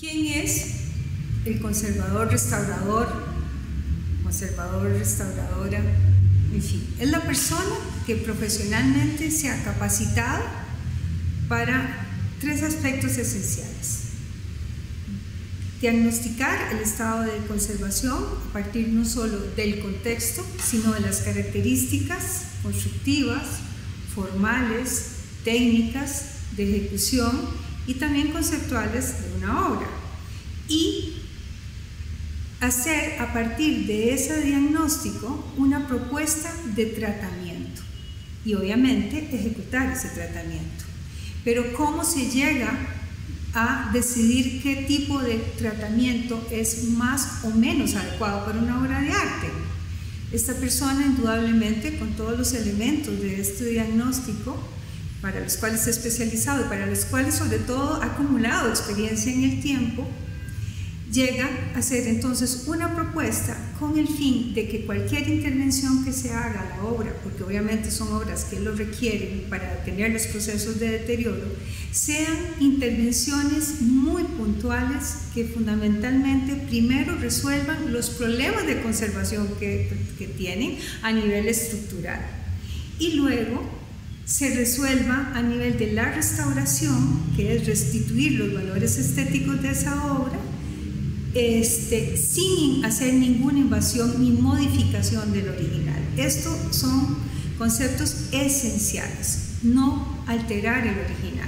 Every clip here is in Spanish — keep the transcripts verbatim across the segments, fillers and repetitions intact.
¿Quién es el conservador restaurador, conservador restauradora? En fin, es la persona que profesionalmente se ha capacitado para tres aspectos esenciales: diagnosticar el estado de conservación a partir no solo del contexto, sino de las características constructivas, formales, técnicas de ejecución y también conceptuales de una obra, y hacer a partir de ese diagnóstico una propuesta de tratamiento y obviamente ejecutar ese tratamiento. Pero ¿cómo se llega a decidir qué tipo de tratamiento es más o menos adecuado para una obra de arte? Esta persona, indudablemente, con todos los elementos de este diagnóstico, para los cuales se ha especializado y para los cuales sobre todo ha acumulado experiencia en el tiempo, llega a hacer entonces una propuesta con el fin de que cualquier intervención que se haga a la obra, porque obviamente son obras que lo requieren para detener los procesos de deterioro, sean intervenciones muy puntuales que fundamentalmente primero resuelvan los problemas de conservación que, que tienen a nivel estructural y luego se resuelva a nivel de la restauración, que es restituir los valores estéticos de esa obra, Este, sin hacer ninguna invasión ni modificación del original. Estos son conceptos esenciales, no alterar el original.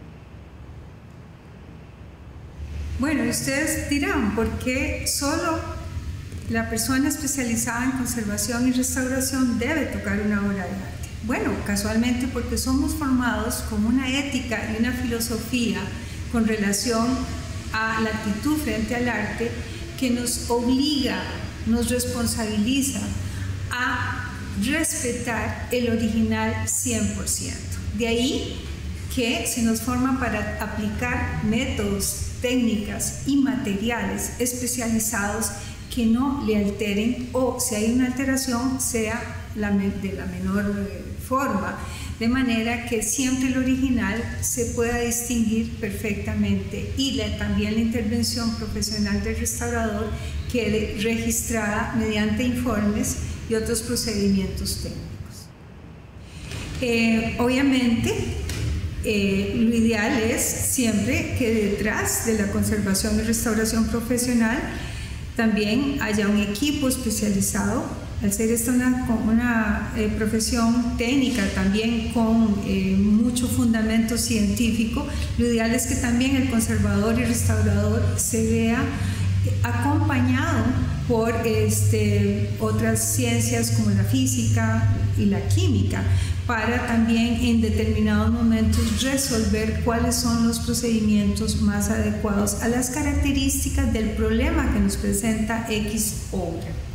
Bueno, ustedes dirán, ¿por qué solo la persona especializada en conservación y restauración debe tocar una obra de arte? Bueno, casualmente porque somos formados con una ética y una filosofía con relación a la actitud frente al arte que nos obliga, nos responsabiliza a respetar el original cien por ciento. De ahí que se nos forma para aplicar métodos, técnicas y materiales especializados que no le alteren, o si hay una alteración sea la, de la menor forma, de manera que siempre el original se pueda distinguir perfectamente y la, también la intervención profesional del restaurador quede registrada mediante informes y otros procedimientos técnicos. Eh, obviamente, eh, lo ideal es siempre que detrás de la conservación y restauración profesional también haya un equipo especializado. Al ser esta una, una eh, profesión técnica también con eh, mucho fundamento científico, lo ideal es que también el conservador y restaurador se vea acompañado por este, otras ciencias como la física y la química, para también en determinados momentos resolver cuáles son los procedimientos más adecuados a las características del problema que nos presenta X obra.